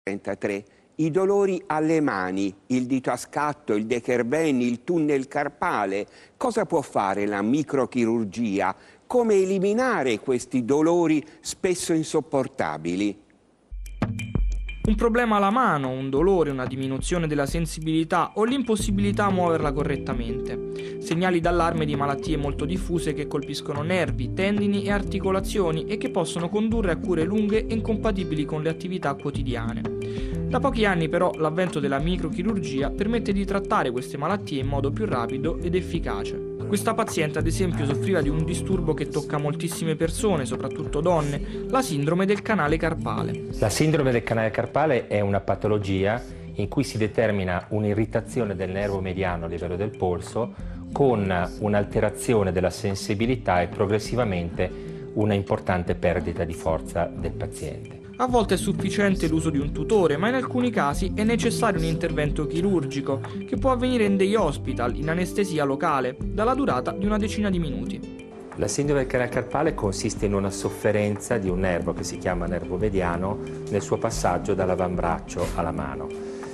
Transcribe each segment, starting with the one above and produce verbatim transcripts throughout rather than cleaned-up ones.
trentatré. I dolori alle mani, il dito a scatto, il decherven, il tunnel carpale. Cosa può fare la microchirurgia? Come eliminare questi dolori spesso insopportabili? Un problema alla mano, un dolore, una diminuzione della sensibilità o l'impossibilità a muoverla correttamente. Segnali d'allarme di malattie molto diffuse che colpiscono nervi, tendini e articolazioni e che possono condurre a cure lunghe e incompatibili con le attività quotidiane. Da pochi anni però l'avvento della microchirurgia permette di trattare queste malattie in modo più rapido ed efficace. Questa paziente ad esempio soffriva di un disturbo che tocca moltissime persone, soprattutto donne, la sindrome del canale carpale. La sindrome del canale carpale è una patologia in cui si determina un'irritazione del nervo mediano a livello del polso con un'alterazione della sensibilità e progressivamente una importante perdita di forza del paziente. A volte è sufficiente l'uso di un tutore, ma in alcuni casi è necessario un intervento chirurgico, che può avvenire in day hospital, in anestesia locale, dalla durata di una decina di minuti. La sindrome del canale carpale consiste in una sofferenza di un nervo che si chiama nervo mediano nel suo passaggio dall'avambraccio alla mano.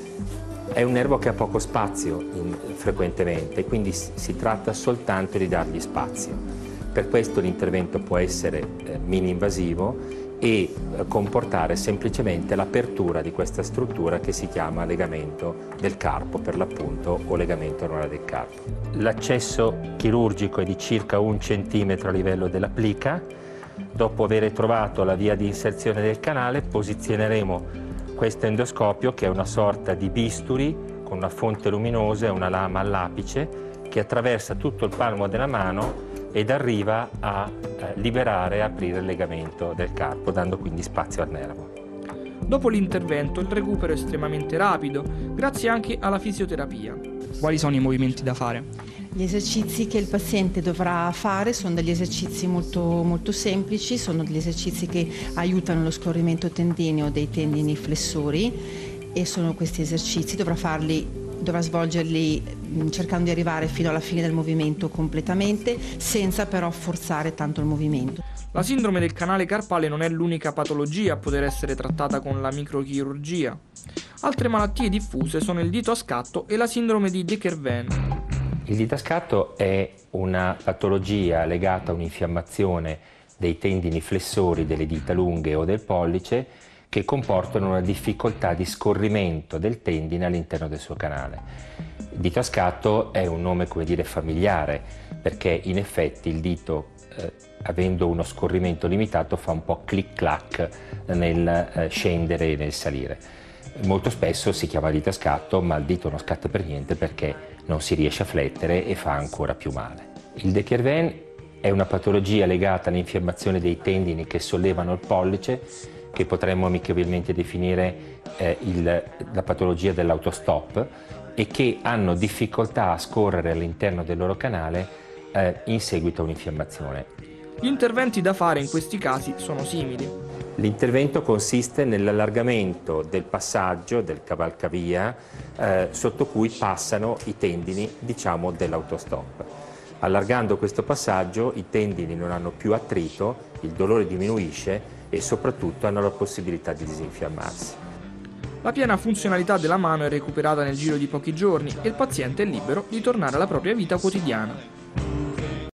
È un nervo che ha poco spazio in, frequentemente, quindi si tratta soltanto di dargli spazio. Per questo l'intervento può essere eh, mini-invasivo e comportare semplicemente l'apertura di questa struttura che si chiama legamento del carpo, per l'appunto, o legamento anulare del carpo. L'accesso chirurgico è di circa un centimetro a livello della plica. Dopo aver trovato la via di inserzione del canale, posizioneremo questo endoscopio, che è una sorta di bisturi con una fonte luminosa e una lama all'apice che attraversa tutto il palmo della mano ed arriva a eh, liberare e aprire il legamento del carpo, dando quindi spazio al nervo. Dopo l'intervento il recupero è estremamente rapido, grazie anche alla fisioterapia. Quali sono i movimenti da fare? Gli esercizi che il paziente dovrà fare sono degli esercizi molto, molto semplici, sono degli esercizi che aiutano lo scorrimento tendineo dei tendini flessori e sono questi esercizi, dovrà farli dovrà svolgerli cercando di arrivare fino alla fine del movimento completamente, senza però forzare tanto il movimento. La sindrome del canale carpale non è l'unica patologia a poter essere trattata con la microchirurgia. Altre malattie diffuse sono il dito a scatto e la sindrome di De Quervain. Il dito a scatto è una patologia legata a un'infiammazione dei tendini flessori delle dita lunghe o del pollice che comportano una difficoltà di scorrimento del tendine all'interno del suo canale. Il dito a scatto è un nome, come dire, familiare, perché in effetti il dito, eh, avendo uno scorrimento limitato, fa un po' clic-clac nel eh, scendere e nel salire. Molto spesso si chiama dito a scatto, ma il dito non scatta per niente perché non si riesce a flettere e fa ancora più male. Il De Quervain è una patologia legata all'infiammazione dei tendini che sollevano il pollice, che potremmo amichevolmente definire eh, il, la patologia dell'autostop, e che hanno difficoltà a scorrere all'interno del loro canale eh, in seguito a un'infiammazione. Gli interventi da fare in questi casi sono simili. L'intervento consiste nell'allargamento del passaggio del cavalcavia eh, sotto cui passano i tendini, diciamo, dell'autostop. Allargando questo passaggio i tendini non hanno più attrito, il dolore diminuisce e soprattutto hanno la possibilità di disinfiammarsi. La piena funzionalità della mano è recuperata nel giro di pochi giorni e il paziente è libero di tornare alla propria vita quotidiana.